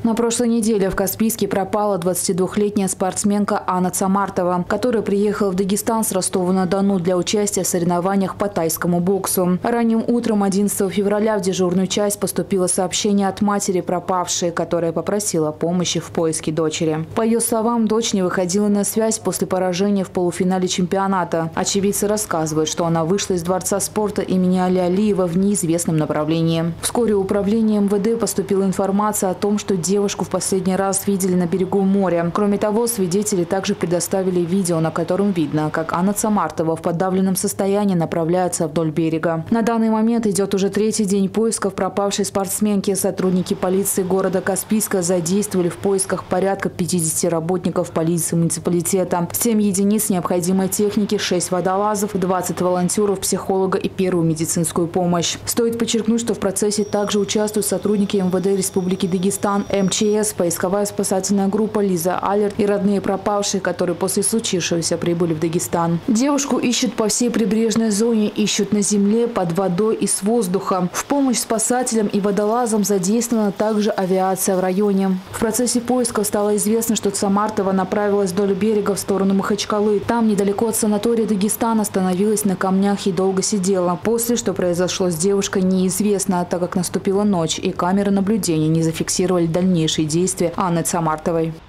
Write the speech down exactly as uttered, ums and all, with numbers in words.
На прошлой неделе в Каспийске пропала двадцатидвухлетняя спортсменка Анна Цамартова, которая приехала в Дагестан с Ростова-на-Дону для участия в соревнованиях по тайскому боксу. Ранним утром одиннадцатого февраля в дежурную часть поступило сообщение от матери пропавшей, которая попросила помощи в поиске дочери. По ее словам, дочь не выходила на связь после поражения в полуфинале чемпионата. Очевидцы рассказывают, что она вышла из дворца спорта имени Али Алиева в неизвестном направлении. Вскоре в управление эм вэ дэ поступила информация о том, что девушку в последний раз видели на берегу моря. Кроме того, свидетели также предоставили видео, на котором видно, как Анна Цамартова в подавленном состоянии направляется вдоль берега. На данный момент идет уже третий день поисков пропавшей спортсменки. Сотрудники полиции города Каспийска задействовали в поисках порядка пятидесяти работников полиции муниципалитета, семь единиц необходимой техники, шесть водолазов, двадцать волонтеров, психолога и первую медицинскую помощь. Стоит подчеркнуть, что в процессе также участвуют сотрудники эм вэ дэ Республики Дагестан, эм че эс, поисковая спасательная группа «Лиза Алерт» и родные пропавшие, которые после случившегося прибыли в Дагестан. Девушку ищут по всей прибрежной зоне, ищут на земле, под водой и с воздуха. В помощь спасателям и водолазам задействована также авиация в районе. В процессе поиска стало известно, что Цамартова направилась вдоль берега в сторону Махачкалы. Там, недалеко от санатория Дагестан, остановилась на камнях и долго сидела. После, что произошло с девушкой, неизвестно, так как наступила ночь и камеры наблюдения не зафиксировали дальнейшие действия Анны Цамартовой.